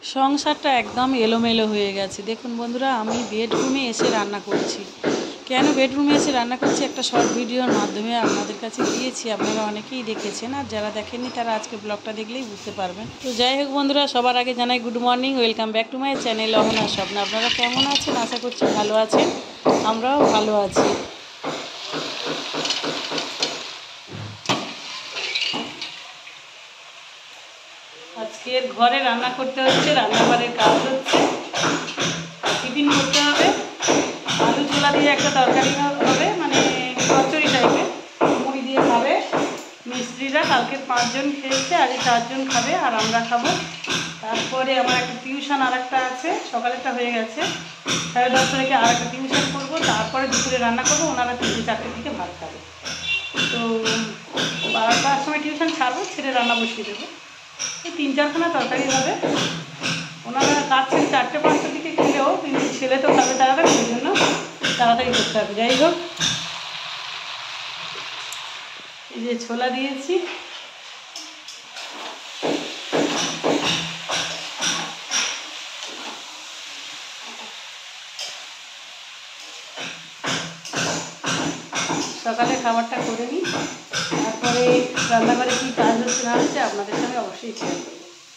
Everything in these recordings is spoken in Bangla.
সংসারটা একদম এলোমেলো হয়ে গেছে। দেখুন বন্ধুরা, আমি বেডরুমে এসে রান্না করছি। কেন বেডরুমে এসে রান্না করছি একটা শর্ট ভিডিওর মাধ্যমে আপনাদের কাছে দিয়েছি, আপনারা অনেকেই দেখেছেন, আর যারা দেখেননি তারা আজকে ব্লগটা দেখলেই বুঝতে পারবেন। তো যাই হোক বন্ধুরা, সবার আগে জানাই good morning, welcome back to my channel Ahana Swapna. আপনারা কেমন আছেন? আশা করছি ভালো আছেন, আমরাও ভালো আছি। আজকে ঘরে রান্না করতে হচ্ছে, রান্নাঘরের কাজ হচ্ছে, টিফিন করতে হবে। আলু ছোলা দিয়ে একটা তরকারি হবে, মানে কচুরি টাইপের, মুড়ি দিয়ে খাবে মিস্ত্রিরা। কালকে 5 জন খেয়েছে, আজ 4 জন খাবে, আর আমরা খাবো। তারপরে আমার একটা টিউশন আর একটা আছে, সকালেরটা হয়ে গেছে, 10:30 থেকে আর একটা টিউশন করবো। তারপরে দুপুরে রান্না করবো, ওনারা 3-4টের দিকে ভাত খাবে। তো 12টার সময় টিউশন ছাড়বো, ছেড়ে রান্না বসিয়ে দেবো। এই 3-4খানা তরকারি হবে। ওনারা কাটছেন 4টে-5টার দিকে খেলেও, কিন্তু ছেলে তো খাবে তাড়াতাড়ি, ওই জন্য তাড়াতাড়ি করতে হবে। যাই হোক, এই যে ছোলা দিয়েছি, সকালে খাবারটা করে নিই, তারপরে রান্নাঘরে কী কাজ হচ্ছে না হচ্ছে আপনাদের সঙ্গে অবশ্যই শেয়ার করব।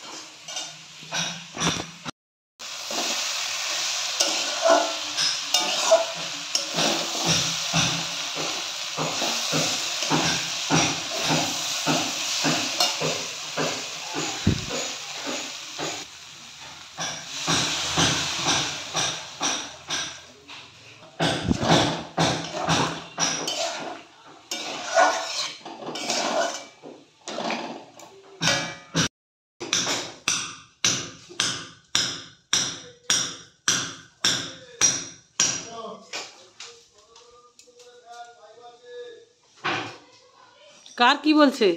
কার কি বলছে?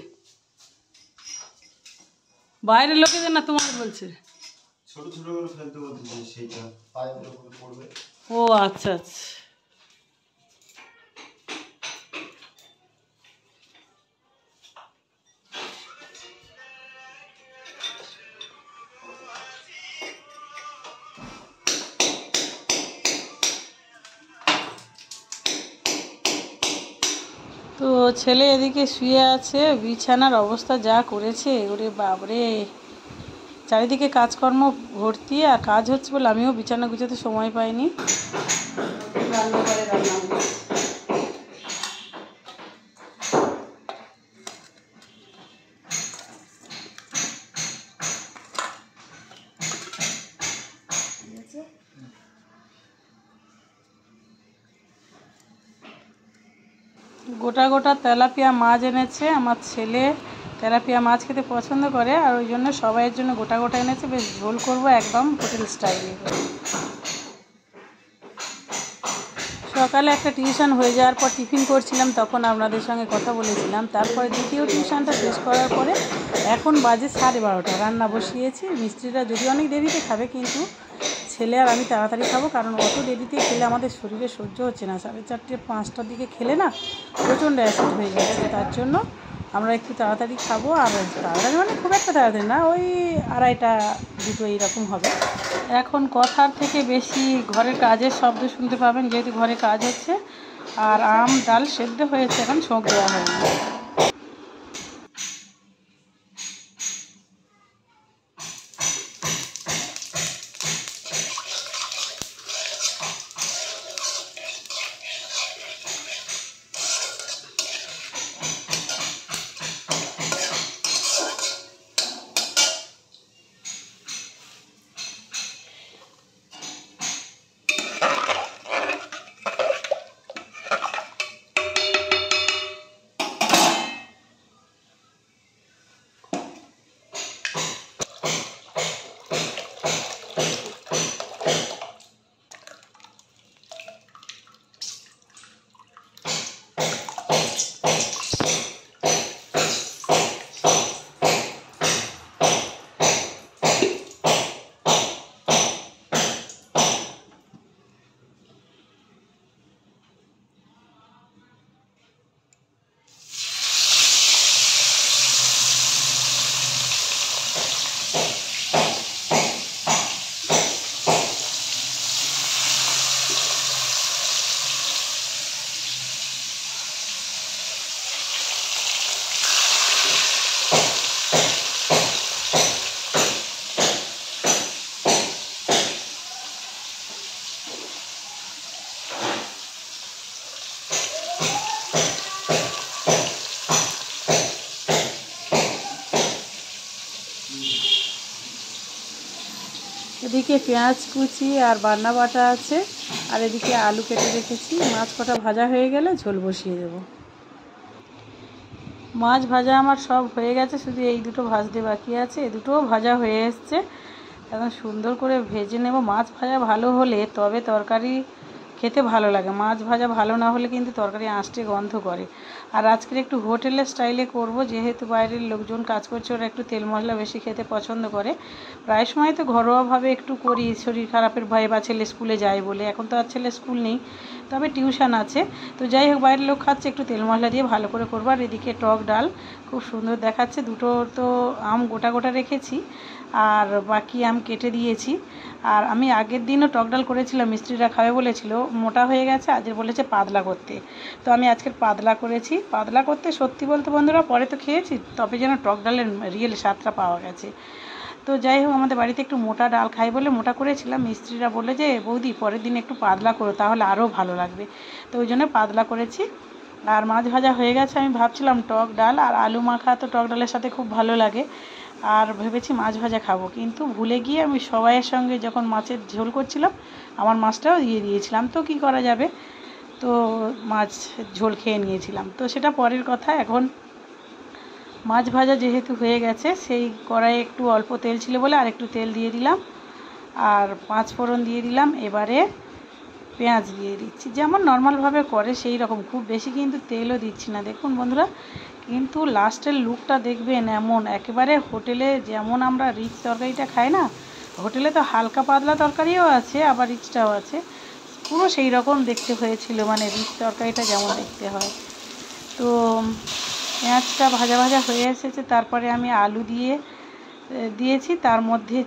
বাইরের লোকেদের না তোমাকে বলছে? ছোট ছোট করে ফেলতে বলছে, সেইটা পায়ের উপরে পড়বে। ও আচ্ছা আচ্ছা। তো ছেলে এদিকে শুয়ে আছে, বিছানার অবস্থা যা করেছে, ওরে বাবরে। চারিদিকে কাজকর্ম ভর্তি, আর কাজ হচ্ছে বলে আমিও বিছানা গুছাতে সময় পাইনি। রান্নাঘরে রান্না হচ্ছে। গোটা গোটা তেলাপিয়া মাছ এনেছে আমার ছেলে। তেলাপিয়া মাছ খেতে পছন্দ করে, আর ওই জন্য সবাইয়ের জন্য গোটা গোটা এনেছে। বেশ ঝোল করবো একদম হোটেল স্টাইলে। সকালে একটা টিউশন হয়ে যাওয়ার পর টিফিন করছিলাম, তখন আপনাদের সঙ্গে কথা বলেছিলাম। তারপরে দ্বিতীয় টিউশনটা শেষ করার পরে এখন বাজে 12:30, রান্না বসিয়েছি। মিস্ত্রিরা যদি অনেক দেরিতে খাবে, কিন্তু ছেলে আর আমি তাড়াতাড়ি খাবো, কারণ অত দেরিতে খেলে আমাদের শরীরে সহ্য হচ্ছে না। 4:30-5টার দিকে খেলে না প্রচণ্ড অ্যাসিড হয়ে যাচ্ছে, তার জন্য আমরা একটু তাড়াতাড়ি খাবো। আর তাড়াতাড়ি মানে খুব একটা তাড়াতাড়ি না, ওই 2:30-2টো এইরকম হবে। এখন কথার থেকে বেশি ঘরের কাজের শব্দ শুনতে পাবেন, যেহেতু ঘরে কাজ হচ্ছে। আর ডাল সেদ্ধ হয়েছে, এখন ছোঁক দেওয়া হয়নি। এদিকে পেঁয়াজ কুচি আর বান্না বাটা আছে, আর এদিকে আলু কেটে রেখেছি। মাছ কটা ভাজা হয়ে গেলে ঝোল বসিয়ে দেব। মাছ ভাজা আমার সব হয়ে গেছে, শুধু এই দুটো ভাজতে বাকি আছে। এই দুটোও ভাজা হয়ে এসছে, এখন সুন্দর করে ভেজে নেব। মাছ ভাজা ভালো হলে তবে তরকারি খেতে ভালো লাগে, মাছ ভাজা ভালো না হলে কিন্তু তরকারি আঁশটে গন্ধ করে। আর আজকের একটু হোটেলের স্টাইলে করব, যেহেতু বাইরের লোকজন কাজ করছে, ওরা একটু তেল মশলা বেশি খেতে পছন্দ করে। প্রায় সময় তো ঘরোয়াভাবে একটু করি, শরীর খারাপের ভয়ে বা ছেলে স্কুলে যায় বলে। এখন তো আর ছেলে স্কুল নেই, তবে টিউশন আছে। তো যাই হোক, বাইরের লোক খাচ্ছে, একটু তেল মশলা দিয়ে ভালো করে করবো। আর এদিকে টক ডাল খুব সুন্দর দেখাচ্ছে। দুটো তো আম গোটা গোটা রেখেছি, আর বাকি আম কেটে দিয়েছি। আর আমি আগের দিনও টক ডাল করেছিলাম, মিস্ত্রিরা খাবে বলেছিল, মোটা হয়ে গেছে, আজ বলেছে পাতলা করতে। তো আমি আজকের পাতলা করেছি। পাতলা করতে সত্যি বলতে বন্ধুরা, পরে তো খেয়েছি, তবে যেন টক ডালের রিয়েল স্বাদটা পাওয়া গেছে। তো যাই হোক, আমাদের বাড়িতে একটু মোটা ডাল খাই বলে মোটা করেছিলাম। মিস্ত্রিরা বলে যে বৌদি পরের দিন একটু পাতলা করো, তাহলে আরও ভালো লাগবে। তো ওই জন্য পাতলা করেছি। আর মাছ ভাজা হয়ে গেছে। আমি ভাবছিলাম টক ডাল আর আলু মাখা তো টক ডালের সাথে খুব ভালো লাগে, আর ভেবেছি মাছ ভাজা খাবো, কিন্তু ভুলে গিয়ে আমি সবাইয়ের সঙ্গে যখন মাছের ঝোল করছিলাম আমার মাছটাও দিয়ে দিয়েছিলাম। তো কি করা যাবে, তো মাছ ঝোল খেয়ে নিয়েছিলাম। তো সেটা পরের কথা। এখন মাছ ভাজা যেহেতু হয়ে গেছে, সেই কড়াইয়ে একটু অল্প তেল ছিল বলে আর একটু তেল দিয়ে দিলাম, আর 5 ফোড়ন দিয়ে দিলাম। এবারে পেঁয়াজ দিয়ে দিচ্ছি, যেমন নর্মালভাবে করে সেই রকম, খুব বেশি কিন্তু তেলও দিচ্ছি না। দেখুন বন্ধুরা, কিন্তু লাস্টের লুকটা দেখবেন এমন, একেবারে হোটেলে যেমন আমরা রিচ তরকারিটা খাই না, হোটেলে তো হালকা পাতলা তরকারিও আছে, আবার রিচটাও আছে, পুরো সেই রকম দেখতে হয়েছিল, মানে রিচ তরকারিটা যেমন দেখতে হয়। তো পেঁয়াজটা ভাজা ভাজা হয়ে এসেছে, তারপরে আমি আলু দিয়েছি, তার মধ্যে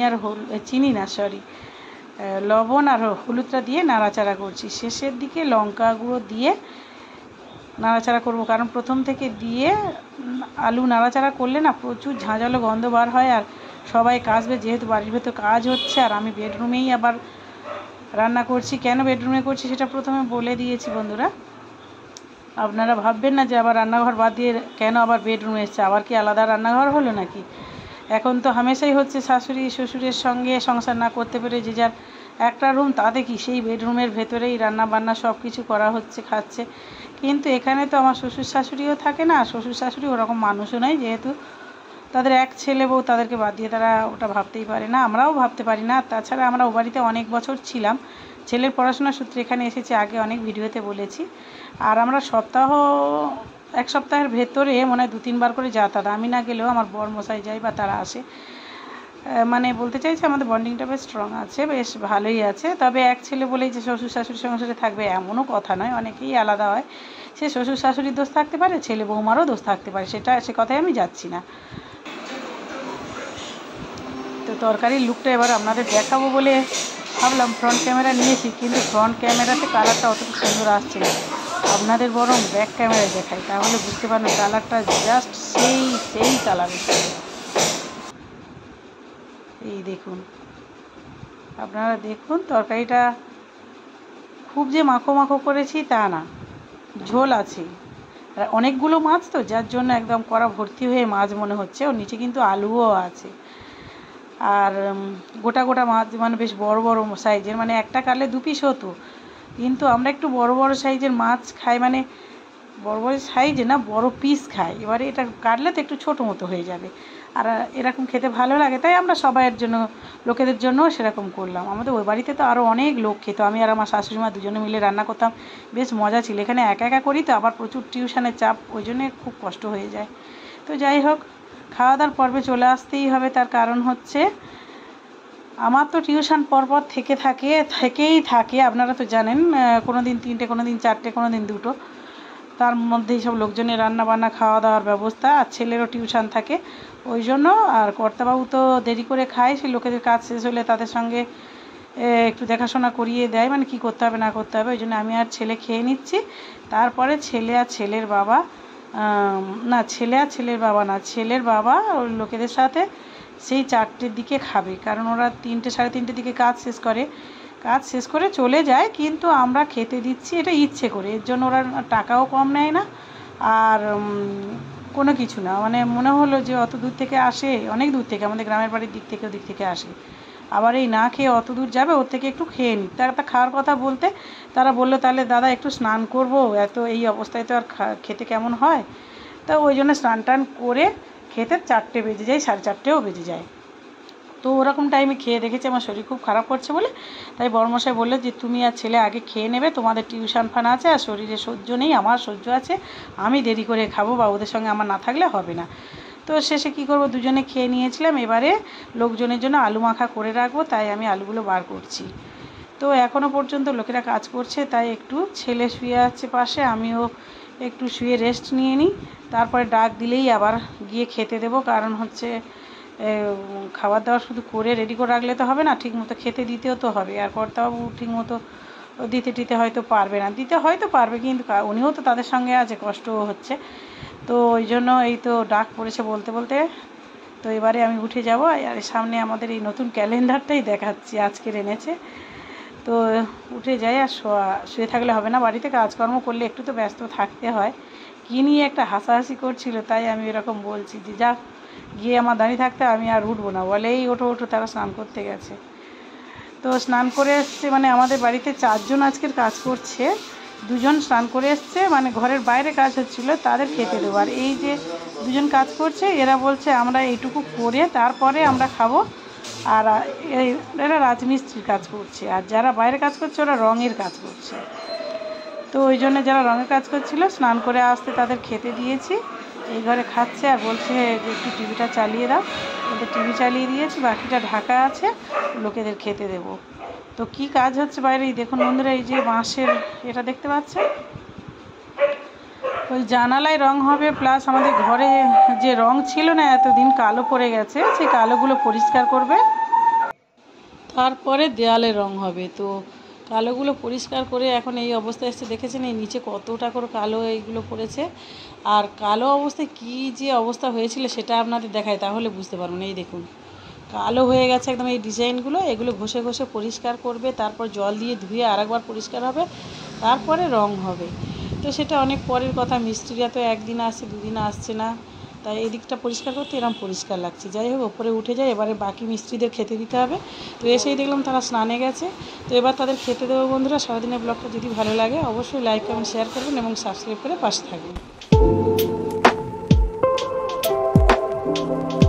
লবণ আর হলুদটা দিয়ে নাড়াচাড়া করছি। শেষের দিকে লঙ্কা গুঁড়ো দিয়ে নাড়াচাড়া করব, কারণ প্রথম থেকে দিয়ে আলু নাড়াচাড়া করলে না প্রচুর ঝাঁঝালো গন্ধ বার হয়, আর সবাই কাশবে। যেহেতু বাড়ির ভেতর কাজ হচ্ছে, আর আমি বেডরুমেই আবার রান্না করছি। কেন বেডরুমে করছি সেটা প্রথমে বলে দিয়েছি বন্ধুরা, আপনারা ভাববেন না যে আবার রান্নাঘর বাদ দিয়ে কেন আবার বেডরুমে এসছে, আবার কি আলাদা রান্নাঘর হলো নাকি। এখন তো হামেশাই হচ্ছে শাশুড়ি শ্বশুরের সঙ্গে সংসার না করতে পেরে যে যার একটা রুম, তাতে কি সেই বেডরুমের ভেতরেই রান্না বান্না সব কিছু করা হচ্ছে, খাচ্ছে। কিন্তু এখানে তো আমার শ্বশুর শাশুড়িও থাকে না, শ্বশুর শাশুড়ি ওরকম মানুষও নয়, যেহেতু তাদের এক ছেলে বউ, তাদেরকে বাদ দিয়ে তারা ওটা ভাবতেই পারে না, আমরাও ভাবতে পারি না। তাছাড়া আমরা ও বাড়িতে অনেক বছর ছিলাম, ছেলের পড়াশোনার সূত্রে এখানে এসেছি, আগে অনেক ভিডিওতে বলেছি। আর আমরা এক সপ্তাহের ভেতরে মনে হয় 2-3 বার করে যাতায়াত, আমি না গেলেও আমার বর মশাই যায় বা তারা আসে। মানে বলতে চাইছি আমাদের বন্ডিংটা বেশ স্ট্রং আছে, বেশ ভালোই আছে। তবে এক ছেলে বলেই যে শ্বশুর শাশুড়ির সংসারে থাকবে এমনও কথা নয়, অনেকেই আলাদা হয়। সে শ্বশুর শাশুড়ির দোষ থাকতে পারে, ছেলে বৌমারও দোষ থাকতে পারে, সে কথায় আমি যাচ্ছি না। তো তরকারির লুকটা এবার আপনাদের দেখাবো বলে ভাবলাম ফ্রন্ট ক্যামেরা নিয়েছি, কিন্তু ফ্রন্ট ক্যামেরাতে কালারটা অতটা সুন্দর আসছে না। আপনাদের বরং ব্যাক ক্যামেরায় দেখাই, তাহলে বুঝতে পারবেন কালারটা জাস্ট সেই কালার। এই দেখুন, আপনারা দেখুন, তরকারিটা খুব যে মাখো মাখো করেছি তা না, ঝোল আছে। আর অনেকগুলো মাছ তো, যার জন্য একদম কড়া ভর্তি হয়ে মাছ মনে হচ্ছে। ওর নিচে কিন্তু আলুও আছে, আর গোটা গোটা মাছ, মানে বেশ বড় বড় সাইজের, মানে একটা কাটলে 2 পিস হতো। কিন্তু আমরা একটু বড় বড় সাইজের মাছ খাই, মানে বড় বড় সাইজে না, বড় পিস খাই। এবারে এটা কাটলে তো একটু ছোটো মতো হয়ে যাবে, আর এরকম খেতে ভালো লাগে, তাই আমরা সবাইয়ের জন্য, লোকেদের জন্যও সেরকম করলাম। আমাদের ওই বাড়িতে তো আরও অনেক লোক খেত, আমি আর আমার শাশুড়ি মা দুজনে মিলে রান্না করতাম, বেশ মজা ছিল। এখানে একা একা করি তো, আবার প্রচুর টিউশনের চাপ, ওই জন্যে খুব কষ্ট হয়ে যায়। তো যাই হোক, খাওয়া দাওয়ার পর্বে চলে আসতেই হবে, তার কারণ হচ্ছে আমার তো টিউশন পরপর থেকেই থাকে। আপনারা তো জানেন, কোনো দিন 3টে, কোনো দিন 4টে, কোনো দিন 2টো, তার মধ্যেই সব লোকজনের রান্না বান্না, খাওয়া দাওয়ার ব্যবস্থা, আর ছেলেরও টিউশন থাকে ওই জন্য। আর কর্তাবাবু তো দেরি করে খায়, সেই লোকেদের কাজ শেষ হলে তাদের সঙ্গে একটু দেখাশোনা করিয়ে দেয়, মানে কী করতে হবে না করতে হবে। ওই জন্য আমি আর ছেলে খেয়ে নিচ্ছি, তারপরে ছেলের বাবা ওই লোকেদের সাথে সেই 4টের দিকে খাবে, কারণ ওরা 3টে, সাড়ে 3টের দিকে কাজ শেষ করে চলে যায়। কিন্তু আমরা খেতে দিচ্ছি এটা ইচ্ছে করে, এর জন্য ওরা টাকাও কম নেয় না, আর কোনো কিছু না, মানে মনে হলো যে অত দূর থেকে আসে, অনেক দূর থেকে, আমাদের গ্রামের বাড়ির দিক থেকে ওদিক থেকে আসে, আবার এই না খেয়ে অত দূর যাবে, ওর থেকে একটু খেয়ে নিই। তারা খাওয়ার কথা বলতে তারা বললো তাহলে দাদা একটু স্নান করব, এত এই অবস্থায় তো আর খেতে কেমন হয়। তা ওই জন্য স্নান টান করে খেতে 4টে বেজে যায়, 4:30ও বেজে যায়। তো ওরকম টাইমে খেয়ে দেখেছি আমার শরীর খুব খারাপ করছে বলে, তাই বড়মশাই বললো যে তুমি আর ছেলে আগে খেয়ে নেবে, তোমাদের টিউশন ফান আছে আর শরীরে সহ্য নেই, আমার সহ্য আছে, আমি দেরি করে খাবো বা ওদের সঙ্গে আমার না থাকলে হবে না। তো শেষে কী করবো, দুজনে খেয়ে নিয়েছিলাম। এবারে লোকজনের জন্য আলু মাখা করে রাখবো, তাই আমি আলুগুলো বার করছি। তো এখনও পর্যন্ত লোকেরা কাজ করছে, তাই একটু ছেলে শুয়ে আছে পাশে, আমিও একটু শুয়ে রেস্ট নিয়ে নিই, তারপরে ডাক দিলেই আবার গিয়ে খেতে দেবো। কারণ হচ্ছে খাবার দাবার শুধু করে রেডি করে রাখলে তো হবে না, ঠিকমতো খেতে দিতেও তো হবে। আর কর্তাবাবু ঠিকমতো দিতে হয়তো পারবে না, দিতে হয়তো পারবে কিন্তু উনিও তো তাদের সঙ্গে আছে, কষ্টও হচ্ছে। তো ওই জন্য এই তো ডাক পড়েছে বলতে বলতে, তো এবারে আমি উঠে যাব। আর সামনে আমাদের এই নতুন ক্যালেন্ডারটাই দেখাচ্ছি, আজকের এনেছে। তো উঠে যাই, আর শুয়ে থাকলে হবে না, বাড়িতে কাজকর্ম করলে একটু তো ব্যস্ত থাকতে হয়। কী নিয়ে একটা হাসাহাসি করছিল, তাই আমি এরকম বলছি যে যা গিয়ে আমার দাঁড়িয়ে থাকতে, আমি আর উঠবো না, বলেই ওঠো ওঠো, তারা স্নান করতে গেছে। তো স্নান করে এসছে, মানে আমাদের বাড়িতে 4 জন আজকের কাজ করছে, 2 জন স্নান করে এসছে, মানে ঘরের বাইরে কাজ হচ্ছিল, তাদের খেতে দেবো। আর এই যে 2 জন কাজ করছে, এরা বলছে আমরা এইটুকু করে তারপরে আমরা খাবো। আর এরা রাজমিস্ত্রির কাজ করছে, আর যারা বাইরে কাজ করছে ওরা রঙের কাজ করছে। তো ওই জন্য যারা রঙের কাজ করছিল স্নান করে আসতে তাদের খেতে দিয়েছি, এই ঘরে খাচ্ছে। আর বলছে যে একটু টিভিটা চালিয়ে দাও, ওদের টিভি চালিয়ে দিয়েছি, বাকিটা ঢাকা আছে, লোকেদের খেতে দেব। তো কি কাজ হচ্ছে বাইরে দেখুন বন্ধুরা, এই যে বাঁশের এটা দেখতে পাচ্ছেন, ওই জানালায় রং হবে, প্লাস আমাদের ঘরে যে রং ছিল না এতদিন কালো পড়ে গেছে, সেই কালোগুলো পরিষ্কার করবে, তারপরে দেয়ালে রং হবে। তো কালোগুলো পরিষ্কার করে এখন এই অবস্থায় এসছে, দেখেছেন এই নিচে কতটা করে কালো এইগুলো পড়েছে। আর কালো অবস্থায় কী যে অবস্থা হয়েছিল সেটা আপনাদের দেখায়, তাহলে বুঝতে পারবেন। এই দেখুন কালো হয়ে গেছে একদম এই ডিজাইনগুলো, এগুলো ঘষে ঘষে পরিষ্কার করবে, তারপর জল দিয়ে ধুয়ে আরেকবার পরিষ্কার হবে, তারপরে রং হবে। তো সেটা অনেক পরের কথা, মিস্ত্রিরা তো একদিন আসছে 2 দিন আসছে না, তাই এই দিকটা পরিষ্কার করতে এরকম পরিষ্কার লাগছে। যাই হোক, ওপরে উঠে যায়, এবারে বাকি মিস্ত্রিদের খেতে দিতে হবে। তো এসেই দেখলাম তারা স্নানে গেছে, তো এবার তাদের খেতে দেবো। বন্ধুরা, সারাদিনের ব্লগটা যদি ভালো লাগে অবশ্যই লাইক কমেন্ট শেয়ার করবেন এবং সাবস্ক্রাইব করে পাশে থাকবেন।